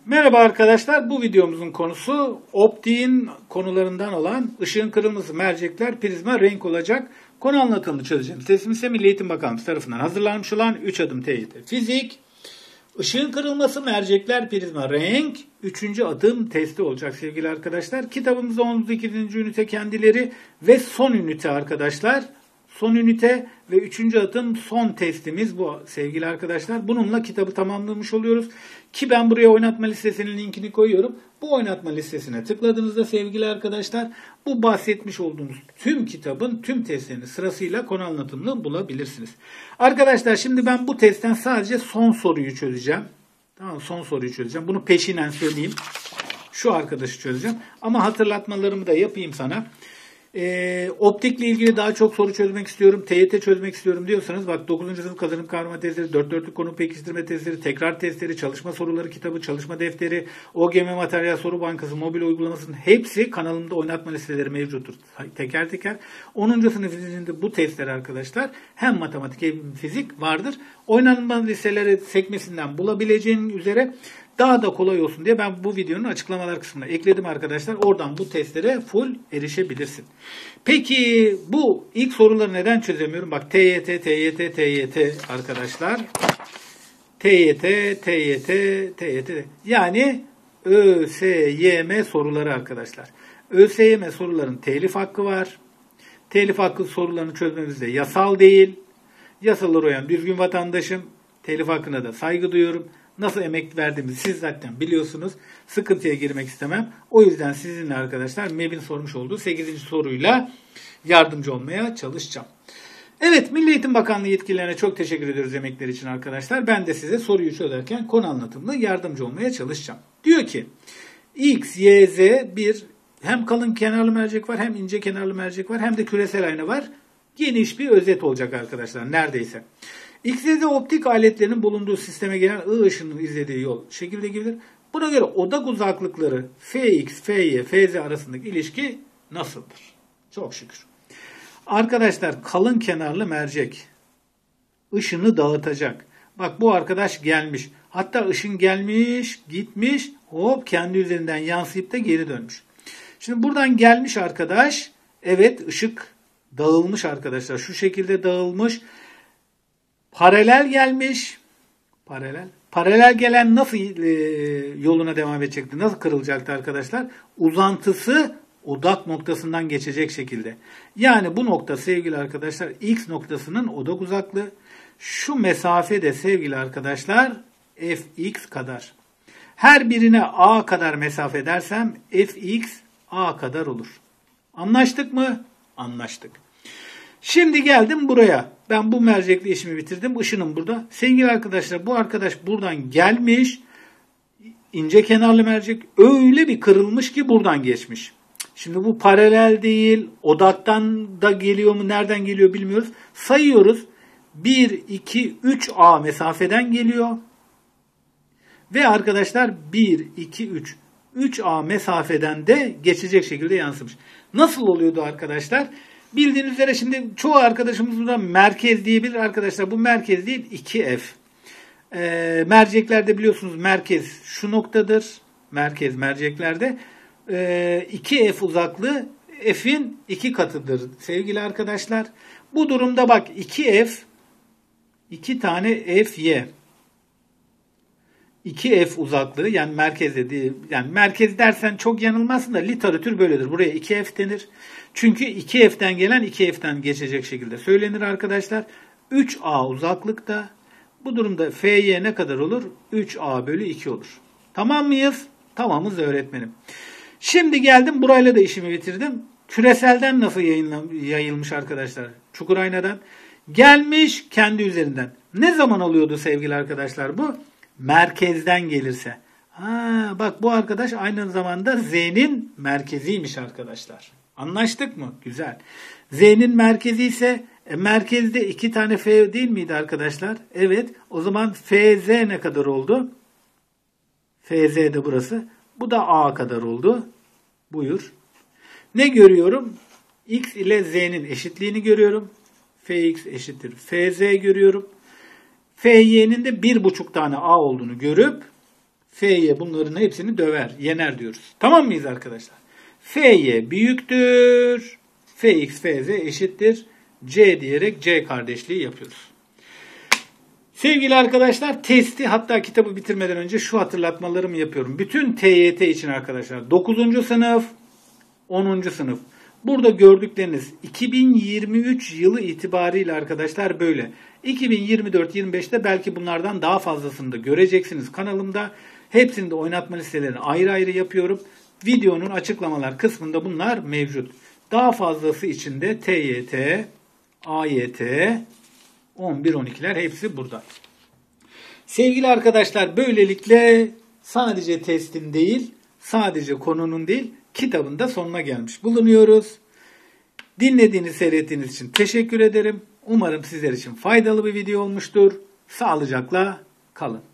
Merhaba arkadaşlar, bu videomuzun konusu optiğin konularından olan ışığın kırılması, mercekler, prizma, renk olacak konu anlatımını çözeceğim. Teslim ise Milli Eğitim Bakanlığı tarafından hazırlanmış olan 3 adım TYT Fizik, ışığın kırılması, mercekler, prizma, renk, 3. adım testi olacak sevgili arkadaşlar. Kitabımızda 12. ünite kendileri ve son ünite arkadaşlar. Son ünite ve 3. adım son testimiz bu sevgili arkadaşlar. Bununla kitabı tamamlamış oluyoruz. Ki ben buraya oynatma listesinin linkini koyuyorum. Bu oynatma listesine tıkladığınızda sevgili arkadaşlar bu bahsetmiş olduğumuz tüm kitabın tüm testlerini sırasıyla konu anlatımını bulabilirsiniz. Arkadaşlar şimdi ben bu testten sadece son soruyu çözeceğim. Tamam, son soruyu çözeceğim. Bunu peşinen söyleyeyim. Şu arkadaşı çözeceğim. Ama hatırlatmalarımı da yapayım sana. Optikle ilgili daha çok soru çözmek istiyorum, TYT çözmek istiyorum diyorsanız bak 9. sınıf kazanım kavrama testleri, 4 dörtlük konu pekiştirme testleri, tekrar testleri, çalışma soruları kitabı, çalışma defteri, OGM materyal soru bankası, mobil uygulamasının hepsi kanalımda oynatma listeleri mevcuttur. Teker teker. 10. sınıf fizikinde bu testler arkadaşlar hem matematik hem fizik vardır. Oynanma listeleri sekmesinden bulabileceğin üzere daha da kolay olsun diye ben bu videonun açıklamalar kısmına ekledim arkadaşlar. Oradan bu testlere full erişebilirsin. Peki bu ilk soruları neden çözemiyorum? Bak TYT arkadaşlar. TYT. Yani ÖSYM soruları arkadaşlar. ÖSYM soruların telif hakkı var. Telif hakkı sorularını çözmemiz de yasal değil. Yasalara uyan düzgün vatandaşım. Telif hakkına da saygı duyuyorum. Nasıl emek verdiğimizi siz zaten biliyorsunuz. Sıkıntıya girmek istemem. O yüzden sizinle arkadaşlar MEB'in sormuş olduğu 8. soruyla yardımcı olmaya çalışacağım. Evet, Milli Eğitim Bakanlığı yetkililerine çok teşekkür ediyoruz emekleri için arkadaşlar. Ben de size soruyu çözerken konu anlatımında yardımcı olmaya çalışacağım. Diyor ki X, Y, Z bir hem kalın kenarlı mercek var hem ince kenarlı mercek var hem de küresel ayna var. Geniş bir özet olacak arkadaşlar neredeyse. X, Y, Z optik aletlerinin bulunduğu sisteme gelen I ışınının izlediği yol şekilde gibidir. Buna göre odak uzaklıkları Fx, Fy, Fz arasındaki ilişki nasıldır? Çok şükür. Arkadaşlar kalın kenarlı mercek ışını dağıtacak. Bak bu arkadaş gelmiş. Hatta ışın gelmiş, gitmiş, hop kendi üzerinden yansıyıp da geri dönmüş. Şimdi buradan gelmiş arkadaş. Evet, ışık dağılmış arkadaşlar. Şu şekilde dağılmış. Paralel gelmiş. Paralel gelen nasıl yoluna devam edecekti? Nasıl kırılacaktı arkadaşlar? Uzantısı odak noktasından geçecek şekilde. Yani bu nokta sevgili arkadaşlar X noktasının odak uzaklığı. Şu mesafe de sevgili arkadaşlar Fx kadar. Her birine A kadar mesafe dersem Fx A kadar olur. Anlaştık mı? Anlaştık. Şimdi geldim buraya. Ben bu mercekli işimi bitirdim. Işınım burada. Sevgili arkadaşlar bu arkadaş buradan gelmiş. İnce kenarlı mercek öyle bir kırılmış ki buradan geçmiş. Şimdi bu paralel değil. Odaktan da geliyor mu? Nereden geliyor bilmiyoruz. Sayıyoruz. 1, 2, 3 A mesafeden geliyor. Ve arkadaşlar 1, 2, 3. 3 A mesafeden de geçecek şekilde yansımış. Nasıl oluyordu arkadaşlar? Bildiğiniz üzere şimdi çoğu arkadaşımız burada merkez diyebilir arkadaşlar. Bu merkez değil 2F. Merceklerde biliyorsunuz merkez şu noktadır. Merkez merceklerde. 2F uzaklığı F'in 2 katıdır sevgili arkadaşlar. Bu durumda bak 2F 2 tane Fy. 2F uzaklığı yani merkezde değil. Yani merkez dersen çok yanılmazsın da literatür böyledir. Buraya 2F denir. Çünkü 2F'den gelen 2F'den geçecek şekilde söylenir arkadaşlar. 3A uzaklıkta. Bu durumda Fy ne kadar olur? 3A bölü 2 olur. Tamam mıyız? Tamamız öğretmenim. Şimdi geldim burayla da işimi bitirdim. Küreselden nasıl yayılmış arkadaşlar? Çukur aynadan. Gelmiş kendi üzerinden. Ne zaman oluyordu sevgili arkadaşlar bu? Merkezden gelirse. Bak bu arkadaş aynı zamanda Z'nin merkeziymiş arkadaşlar. Anlaştık mı? Güzel. Z'nin merkezi ise merkezde 2 tane F değil miydi arkadaşlar? Evet. O zaman FZ ne kadar oldu? FZ de burası. Bu da A kadar oldu. Buyur. Ne görüyorum? X ile Z'nin eşitliğini görüyorum. Fx eşittir Fz görüyorum. Fy'nin de 1,5 tane A olduğunu görüp F'ye bunların hepsini döver, yener diyoruz. Tamam mıyız arkadaşlar? F'ye büyüktür. Fx, Fz eşittir. C diyerek C kardeşliği yapıyoruz. Sevgili arkadaşlar, testi, hatta kitabı bitirmeden önce şu hatırlatmalarımı yapıyorum. Bütün TYT için arkadaşlar 9. sınıf, 10. sınıf. Burada gördükleriniz 2023 yılı itibariyle arkadaşlar böyle. 2024-25'te belki bunlardan daha fazlasını da göreceksiniz kanalımda. Hepsini de oynatma listelerini ayrı ayrı yapıyorum. Videonun açıklamalar kısmında bunlar mevcut. Daha fazlası için de TYT, AYT, 11-12'ler hepsi burada. Sevgili arkadaşlar, böylelikle sadece testin değil, sadece konunun değil, kitabın da sonuna gelmiş bulunuyoruz. Dinlediğiniz, seyrettiğiniz için teşekkür ederim. Umarım sizler için faydalı bir video olmuştur. Sağlıcakla kalın.